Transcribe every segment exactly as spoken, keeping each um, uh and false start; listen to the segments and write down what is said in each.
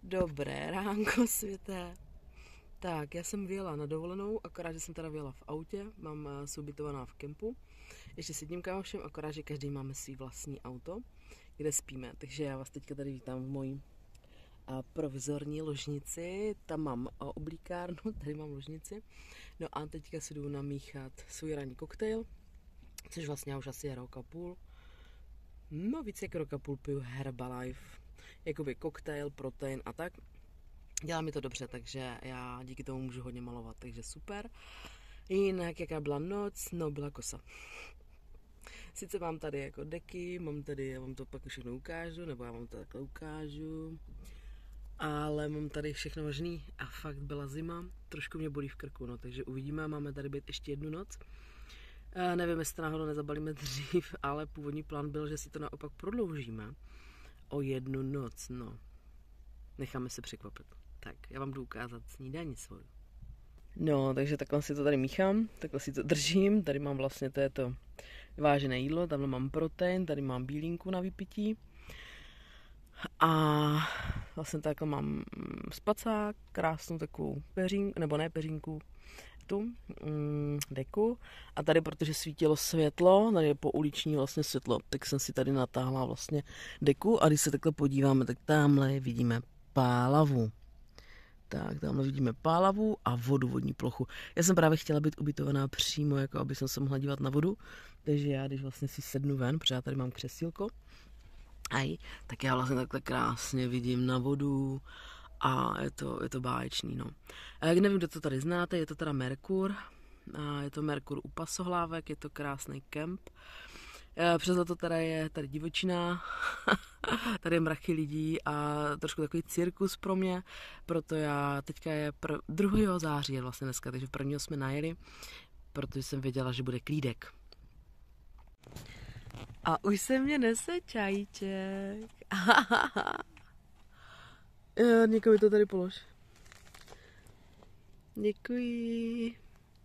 Dobré ránko, světé. Tak, já jsem vyjela na dovolenou, akorát, že jsem teda vyjela v autě, mám se ubytovaná v kempu. Ještě s jedním kámošem, akorát, že každý máme svý vlastní auto, kde spíme. Takže já vás teďka tady vítám v mojí provizorní ložnici. Tam mám oblíkárnu, tady mám ložnici. No a teďka si jdu namíchat svůj ranní koktejl, což vlastně už asi je rok a půl. No víc jak rok a půl piju Herbalife. Jakoby koktejl, protein a tak. Dělá mi to dobře, takže já díky tomu můžu hodně malovat, takže super. Jinak jaká byla noc? No, byla kosa. Sice mám tady jako deky, mám tady, já vám to pak všechno ukážu, nebo já vám to takhle ukážu. Ale mám tady všechno možný a fakt byla zima, trošku mě bolí v krku, no, takže uvidíme, máme tady být ještě jednu noc. E, nevím, jestli to náhodou nezabalíme dřív, ale původní plán byl, že si to naopak prodloužíme o jednu noc, no. Necháme se překvapit. Tak, já vám jdu ukázat snídani svou. No, takže takhle si to tady míchám, takhle si to držím, tady mám vlastně to je to vážené jídlo, tam mám protein, tady mám bílínku na vypití a vlastně takhle mám spacák, krásnou takovou peřínku, nebo ne peřínku, tu mm, deku a tady, protože svítilo světlo, tady je pouliční vlastně světlo, tak jsem si tady natáhla vlastně deku a když se takhle podíváme, tak tamhle vidíme pálavu. Tak, tamhle vidíme pálavu a vodu, vodní plochu. Já jsem právě chtěla být ubytovaná přímo, jako aby jsem se mohla dívat na vodu, takže já, když vlastně si sednu ven, protože já tady mám křesílko, aj, tak já vlastně takhle krásně vidím na vodu a je to, je to báječný, no. A jak nevím, kdo to tady znáte, je to teda Merkur, a je to Merkur u Pasohlávek, je to krásný kemp. Přes leto teda je tady divočina, tady je mrachy lidí a trošku takový cirkus pro mě, proto já teďka je pr- druhého září je vlastně dneska, takže prvního jsme najeli, protože jsem věděla, že bude klídek. A už se mě nese čajíček. Někomu to tady polož. Děkuji.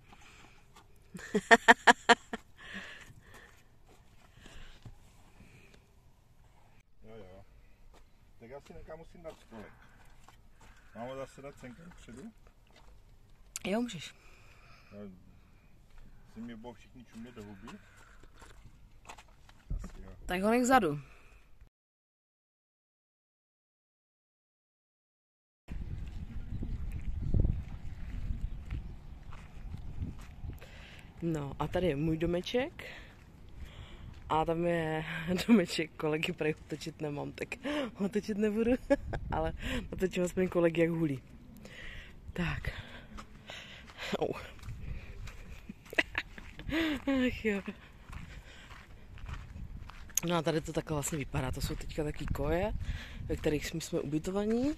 Tak já si někam musím dát stolek. Máme zase dát cenkem předu? Jo, můžeš. Si mi budou všichni čumět do huby? Asi jo. Tak ho nech vzadu. No a tady je můj domeček. A tam je domeček kolegy, prej otočit nemám, tak otočit nebudu, ale otočím aspoň kolegy, jak hulí. Tak. Oh. Ach jo. No a tady to takhle vlastně vypadá, to jsou teďka taky koje, ve kterých jsme, jsme ubytovaní.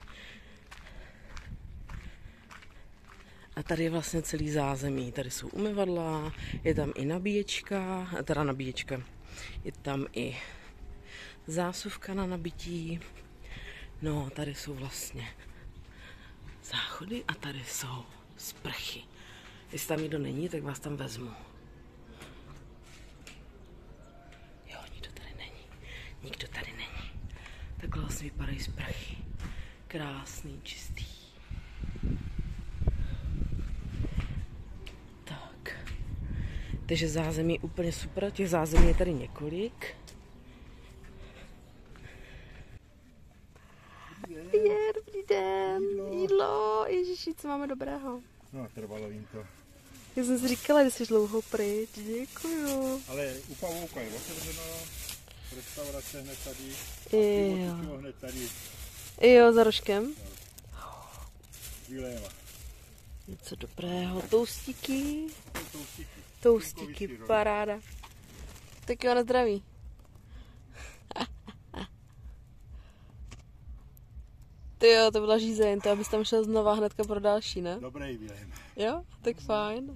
A tady je vlastně celý zázemí, tady jsou umyvadla, je tam i nabíječka, teda nabíječka, je tam i zásuvka na nabití, no tady jsou vlastně záchody a tady jsou sprchy. Jestli tam nikdo není, tak vás tam vezmu. Jo, nikdo tady není, nikdo tady není. Takhle vlastně vypadají sprchy, krásný, čistý. Takže zázemí je úplně super, těch zázemí je tady několik. Je, dobrý den, jídlo. jídlo, ježiši, co máme dobrého. No, trvalo jim to. Já jsem si říkala, že jsi dlouho pryč, děkuju. Ale u Pavouka je otevřeno, restaurace hned tady, jo. a hned tady. Jo, za rožkem. Vyleva. Něco dobrého, toustíky. Toustíky. Toustíky, paráda. Tak jo, na zdraví. Ty jo, to byla žízeň, to abys tam šel znova hnedka pro další, ne? Dobrý Vilém. Jo, tak fajn.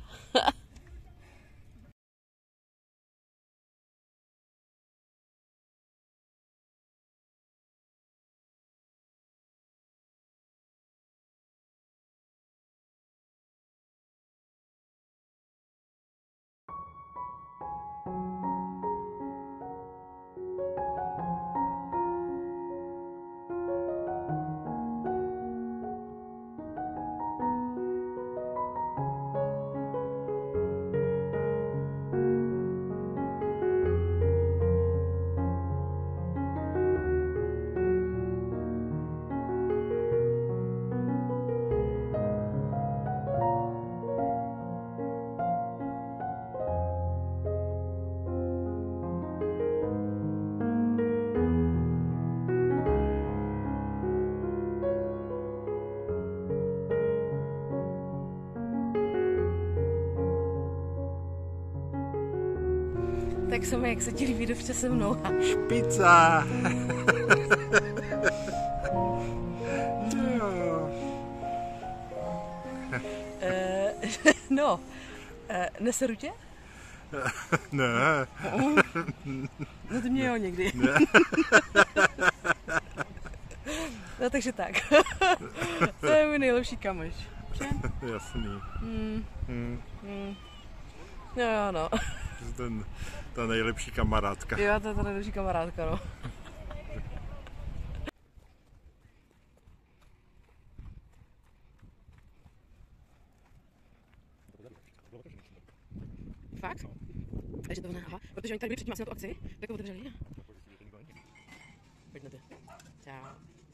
Tak se mi, jak se ti líbí dovče se mnou. Špica! uh, no, uh, neseru tě? Ne. No ty mě jo někdy. Ne. No takže tak. To je můj nejlepší kamoš. Jasný. Mm. Hmm. Mm. No jo, no. Ten, ta nejlepší kamarádka. Jo, to je ta nejlepší kamarádka, no. Fakt? Takže to aha, protože oni tady byli předtím asi na tu akci, tak to otevřeli. Pojď na ty. Čau.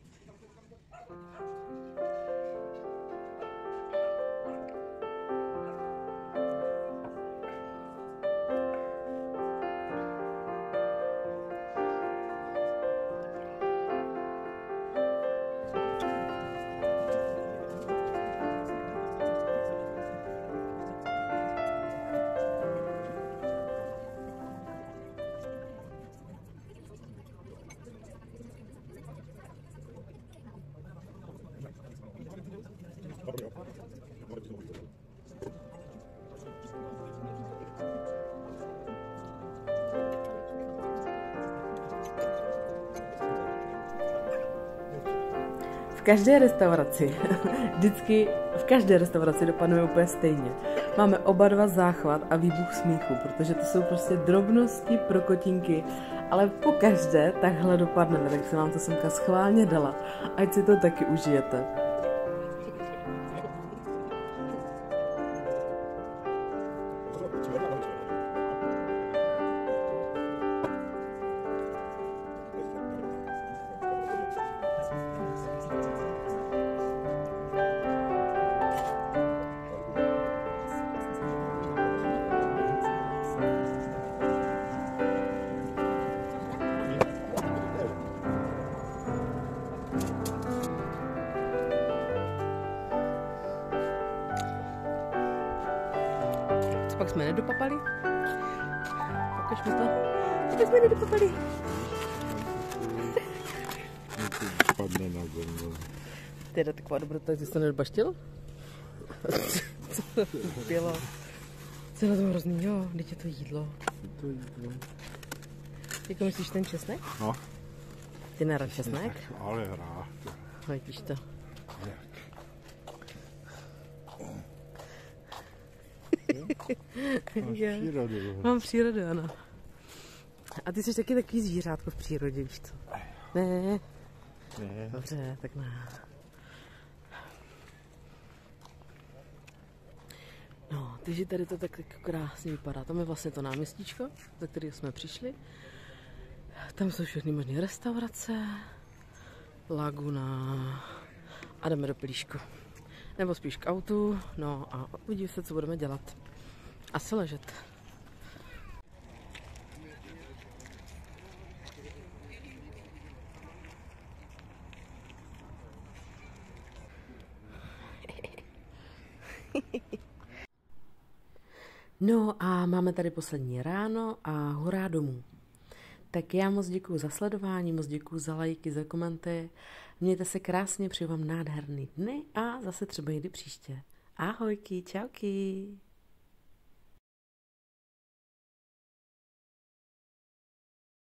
V každé restauraci, vždycky v každé restauraci dopadneme úplně stejně. Máme oba dva záchvat a výbuch smíchu, protože to jsou prostě drobnosti pro kotinky, ale po každé takhle dopadneme, tak jsem vám to semka schválně dala, ať si to taky užijete. Pak jsme nedopapali. Pokaž mi to. Pak jsme nedopapali. Padne na zem. Teda taková dobrota, že jsi to nedobaštil? Co to bylo? Co je na tom hrozný, jo? Teď je to jídlo. To jídlo. Jako myslíš ten česnek? No. Ty nerad česnek? Ale rád. No, vidíš to. Máš přírodu. Mám přírodu, ano. A ty jsi taky takový zvířátko v přírodě, víš co? Ne. Ne. Dobře, tak ne. No, takže tady to tak jako krásně vypadá. Tam je vlastně to náměstíčko, za kterého jsme přišli. Tam jsou všechny možné restaurace, laguna a jdeme do Plíšku. Nebo spíš k autu, no a uvidíme se, co budeme dělat. Asi ležet. No a máme tady poslední ráno a hurá domů. Tak já moc děkuju za sledování, moc děkuju za lajky, za komenty. Mějte se krásně, přeju vám nádherný dny a zase třeba někdy příště. Ahojky, čauky.